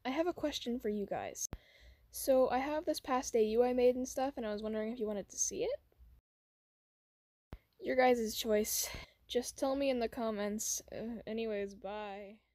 I have a question for you guys. So I have this past AU I made and stuff, and I was wondering if you wanted to see it? Your guys' choice. Just tell me in the comments. Anyways, bye.